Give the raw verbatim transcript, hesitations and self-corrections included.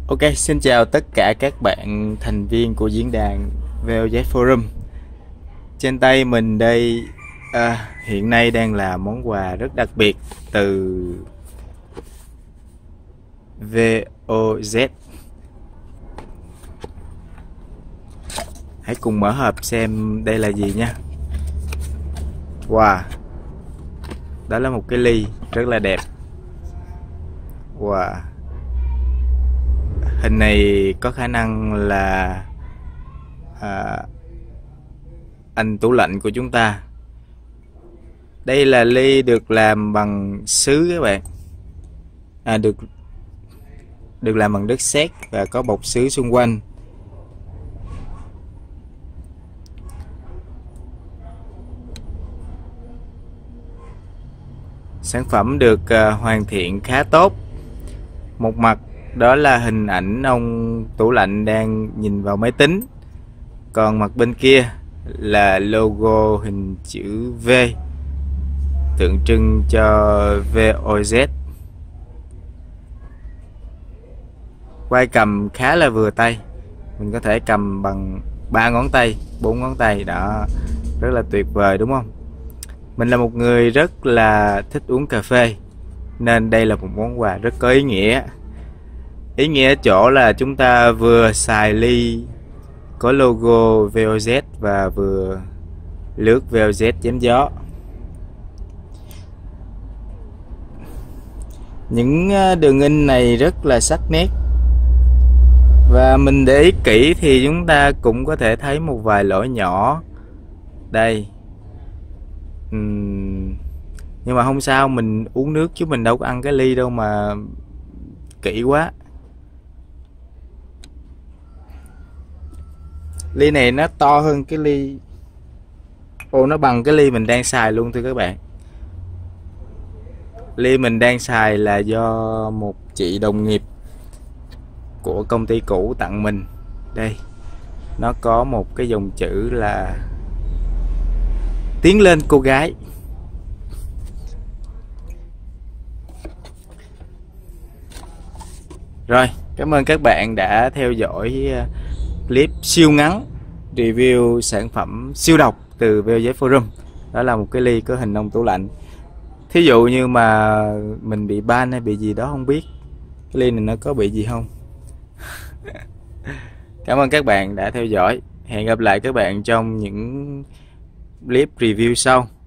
Ok, xin chào tất cả các bạn thành viên của diễn đàn vê o zét Forum. Trên tay mình đây à, hiện nay đang là món quà rất đặc biệt từ vê o zét. Hãy cùng mở hộp xem đây là gì nha. Wow, đó là một cái ly rất là đẹp. Wow, hình này có khả năng là à, anh tủ lạnh của chúng ta. Đây là ly được làm bằng sứ các bạn. À, được được làm bằng đất sét và có bọc sứ xung quanh. Sản phẩm được uh, hoàn thiện khá tốt. Một mặt đó là hình ảnh ông tủ lạnh đang nhìn vào máy tính, còn mặt bên kia là logo hình chữ V tượng trưng cho vê o zét. Quay cầm khá là vừa tay, mình có thể cầm bằng ba ngón tay, bốn ngón tay đó, rất là tuyệt vời đúng không? Mình là một người rất là thích uống cà phê, nên đây là một món quà rất có ý nghĩa. Ý nghĩa ở chỗ là chúng ta vừa xài ly có logo vê o zét và vừa lướt vê o zét chém gió. Những đường in này rất là sắc nét, và mình để ý kỹ thì chúng ta cũng có thể thấy một vài lỗi nhỏ đây. uhm, nhưng mà không sao, mình uống nước chứ mình đâu có ăn cái ly đâu mà kỹ quá. Ly này nó to hơn cái ly, ồ, nó bằng cái ly mình đang xài luôn thưa các bạn. Ly mình đang xài là do một chị đồng nghiệp của công ty cũ tặng mình. Đây, nó có một cái dòng chữ là tiến lên cô gái. Rồi, cảm ơn các bạn đã theo dõi clip siêu ngắn review sản phẩm siêu độc từ vê o zét Forum. Đó là một cái ly có hình ông tủ lạnh. Thí dụ như mà mình bị ban hay bị gì đó không biết, cái ly này nó có bị gì không. Cảm ơn các bạn đã theo dõi. Hẹn gặp lại các bạn trong những clip review sau.